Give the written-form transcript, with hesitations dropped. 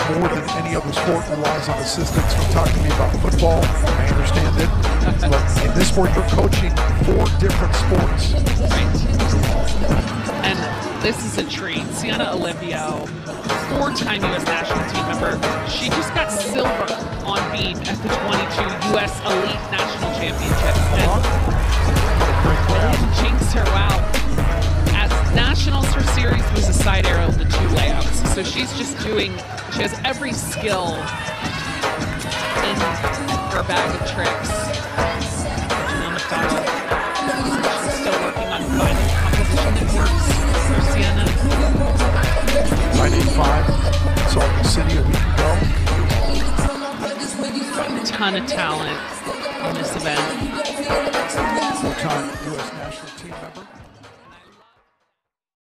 more than any other sport relies on assistants from talking to me about football. I understand it. But in this sport, you're coaching 4 different sports. Right. And this is a treat. Ciena Alipio, 4-time U.S. national team member. She just got silver on beam at the 22 U.S. Elite National Championship. And jinx her, wow. At Nationals, her series was a side arrow of the 2 layups. So she's just doing, she has every skill in her bag of tricks. She's still working on finding composition that works for Ciena. 985, Salt Lake City a week ago. A ton of talent.